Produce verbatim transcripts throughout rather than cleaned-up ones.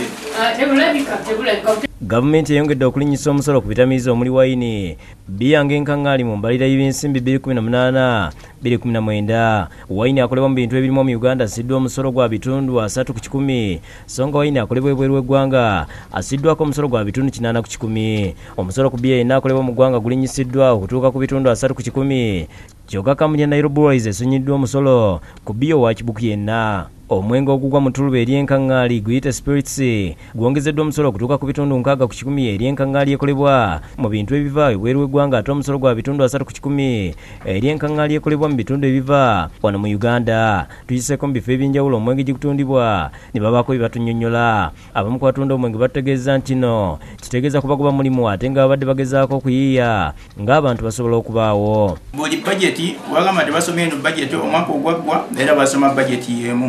Gavumenti eyongedde okulinnyisa omusolo ku bitamiiza omuli wayini, bbiya ng'enkaŋŋaali mu mbalirira y'ebyensimbi bbiri kumi na munaana bbiri kumi na mwenda. Wayini akolebwa mu bintu ebirimu mu Uganda asiddwa omusolo gwa bitundu asatu ku kikumi, so nga wayini akolebwa ebweru w'eggwanga asiddwako omusolo gwa bitundu kinaana ku kikumi. Omusolo ku bbiya yenna akolebwa mu ggwanga gulinnyissiddwa okutuuka ku bitundu asatu ku kikumi. Kyokka kampuni ya Nairobi Breweries esonyiddwa omusolo ku bbiya owa kibuku yenna. Omwenge ogugwa mu ttuluba eri enkaŋŋaali guyite Spirits gwongezeddwa omusolo okutuuka ku bitundu nkaaga ku kikumi eri enkaŋŋaali ekolebwa mu bintu ebiva ebweru w'eggwanga ate omusolo gwa bitundu asatu ku kikumi eri enkaŋŋaali ekolebwa mu bitundu ebiva wano mu Uganda. Tuyiseeko mu bifo ebyenjawulo omwenge gigutundibwa ne babaako bye batunnyonnyola. Abamu ku batunda omwenge bategeeza nti no kitegeeza kubagoba mulimu ate nga babadde bagezaako okuyiiya ng'abantu basobola okubaawo. Buli bajeti wagamba tebasoma eno bajeti omwaka ogwaggwa era basoma bajeti y'emu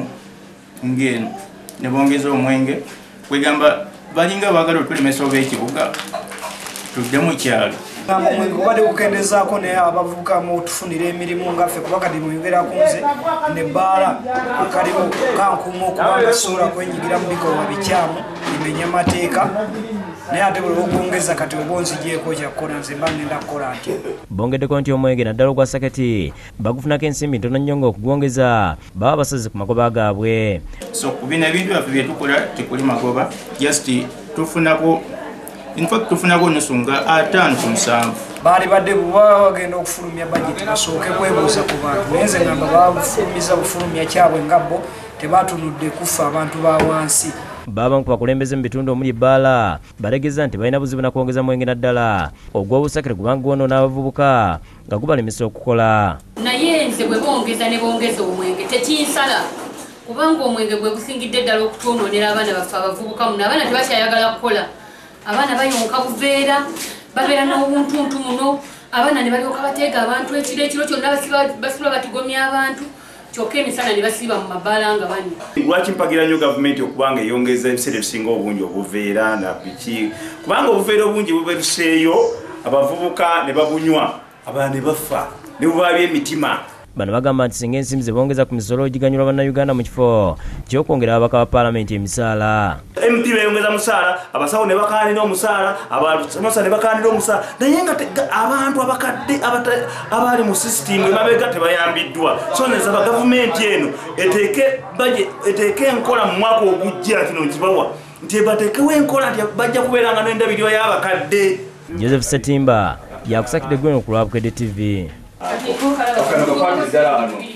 ngeno ne bongeza omwenge kwegamba balinga baagala otulemesa oba ekibuga tudde mu kyalo. Omwenge gubadde gukendezaako naye abavubuka mu tufunira emirimu ngaffe kuba kati muyogera ku nze nebbaala akalimu kankuuma okubanga sobola kwenyigira mu bikolwa bikyamu bimenya amateeka naye ate buli lw'okwongeza kati oba onzigyeko kyakukola nze mba ngenda kukola nti. Bongeddeko nti omwenge naddala ogwa saketi bagufunako ensimbi ntono nnyo ng'okugwongeza baba basaze ku magoba gaabwe. So ku bino ebintu byaffe bye tukola tekuli magoba just tufunako in fact tufunako nsonga ataano ku musanvu. Baali badde bwe bagenda okufulumya bajeti basooke kwebuuza ku bantu naye nze ngamba babufulumiza bufulumya kyabwe nga bo tebatunudde kufa abantu ba wansi. Baba ku bakulembeze mu bitundu omuli ebbaala bategeeza nti balina buzibu na kwongeza mwenge naddala ogw'obusakire kubanga gwonoona abavubuka nga gubalemesa okukola. Naye nze bwe bongeza ne bongeza omwenge tekinsala kubanga omwenge gwe gusingidde ddala okutwonoonera abaana baffe abavubuka muno. Abaana tebakyayagala kukola, abaana bayonka buveera babeera n'obuntuntu muno. Abaana ne balyoka bateega abantu ekiro ekiro kyonna basula batigomya abantu kyokka emisana ne basiiba mu mabbaala nga bani. Lwaki mpagira nnyo gavumenti okubanga eyongeza ebiseera ebisinga obungi obuveera na biki kubanga obuveera obungi bubeeruseeyo abavubuka ne babunywa abalala ne bafa ne bubaabya emitima. Bano bagamba nti singa ensimbi ze bongeza ku misolo giganyula bannayuganda mu kifo ky'okwongera ababaka ba paalamenti emisaala. M P beyongeza musaala, abasawo ne bakaanira omusaala, abasomesa ne bakaanira omusaala, naye nga abantu abakadde abali mu sisitimu emabega tebayambiddwa. So nesaba gavumenti eno eteeke enkola mu mwaka ogujja kino nkibawa nti bateekewo enkola nti bajja kubeeranga n'endabiriro y'abakadde. Joseph Setimba yakusakidde Gwen ku Lwabukedde T V. Okay, no,